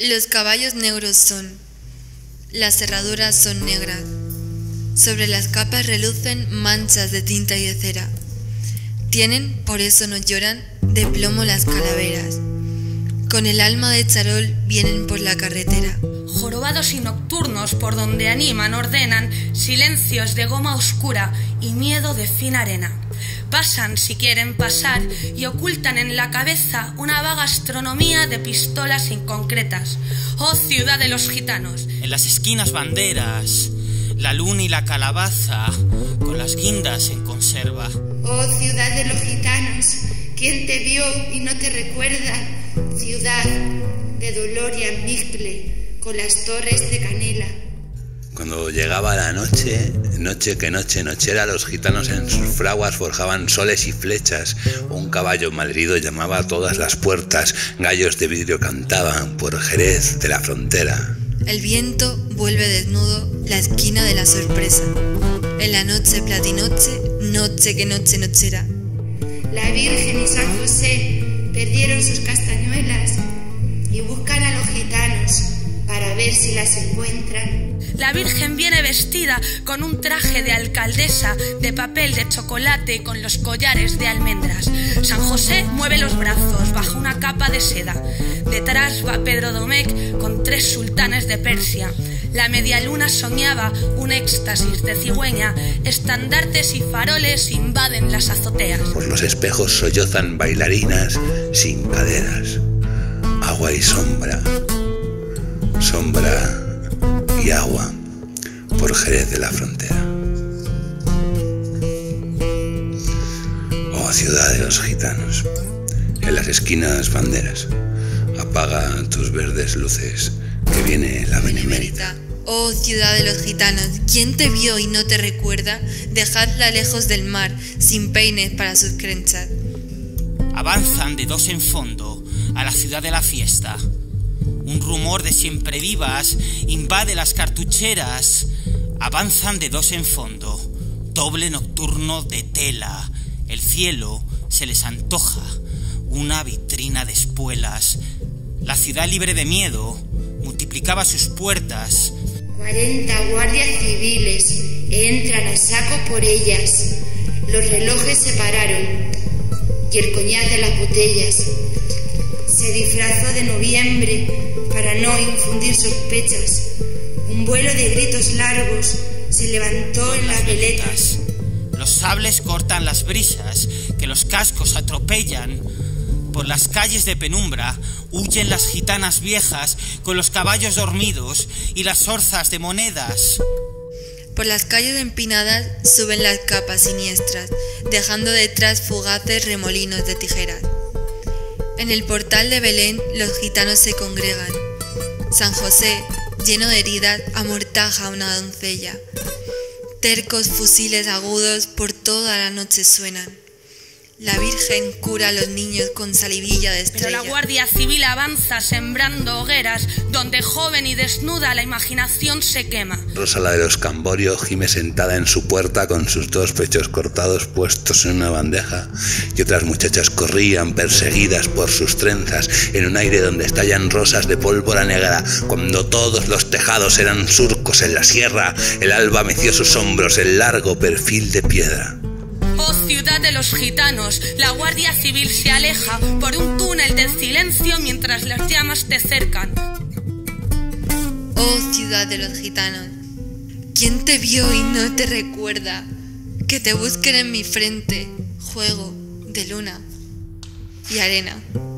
Los caballos negros son, las herraduras son negras, sobre las capas relucen manchas de tinta y de cera. Tienen, por eso nos lloran, de plomo las calaveras. Con el alma de charol vienen por la carretera. Jorobados y nocturnos por donde animan, ordenan, silencios de goma oscura y miedo de fina arena. Pasan si quieren pasar y ocultan en la cabeza una vaga astronomía de pistolas inconcretas. Oh ciudad de los gitanos. En las esquinas banderas, la luna y la calabaza, con las guindas en conserva. Oh ciudad de los gitanos, ¿quién te vio y no te recuerda? Ciudad de dolor y amígle, con las torres de canela. Cuando llegaba la noche, nochera, los gitanos en sus fraguas forjaban soles y flechas. Un caballo malherido llamaba a todas las puertas, gallos de vidrio cantaban por Jerez de la frontera. El viento vuelve desnudo la esquina de la sorpresa. En la noche platinoche, nochera. La Virgen y San José perdieron sus castañuelas y buscan a los gitanos para ver si las encuentran. La Virgen viene vestida con un traje de alcaldesa de papel de chocolate con los collares de almendras. San José mueve los brazos bajo una capa de seda. Detrás va Pedro Domecq con 3 sultanes de Persia. La medialuna soñaba un éxtasis de cigüeña. Estandartes y faroles invaden las azoteas. Por los espejos sollozan bailarinas sin caderas. Agua y sombra, sombra y agua por Jerez de la frontera. Oh ciudad de los gitanos, en las esquinas banderas, apaga tus verdes luces, que viene la benemérita. Oh ciudad de los gitanos, ¿quién te vio y no te recuerda? Dejadla lejos del mar, sin peines para sus crenchas. Avanzan de dos en fondo a la ciudad de la fiesta. Un rumor de siempre vivas invade las cartucheras. Avanzan de dos en fondo, doble nocturno de tela. El cielo se les antoja una vitrina de espuelas. La ciudad libre de miedo multiplicaba sus puertas. 40 guardias civiles entran a saco por ellas. Los relojes se pararon y el coñac de las botellas. Se disfrazó de noviembre para no infundir sospechas. Un vuelo de gritos largos se levantó en las veletas. Los sables cortan las brisas que los cascos atropellan. Por las calles de penumbra huyen las gitanas viejas con los caballos dormidos y las orzas de monedas. Por las calles empinadas suben las capas siniestras, dejando detrás fugaces remolinos de tijeras. En el portal de Belén los gitanos se congregan. San José, lleno de heridas, amortaja a una doncella. Tercos fusiles agudos por toda la noche suenan. La Virgen cura a los niños con salivilla de estrella. Pero la Guardia Civil avanza sembrando hogueras, donde joven y desnuda la imaginación se quema. Rosa, la de los Camborios, gime sentada en su puerta con sus 2 pechos cortados puestos en una bandeja, y otras muchachas corrían perseguidas por sus trenzas en un aire donde estallan rosas de pólvora negra. Cuando todos los tejados eran surcos en la sierra, el alba meció sus hombros, el largo perfil de piedra. Oh ciudad de los gitanos, la Guardia Civil se aleja por un túnel de silencio mientras las llamas te cercan. Oh ciudad de los gitanos, ¿quién te vio y no te recuerda? Que te busquen en mi frente, juego de luna y arena.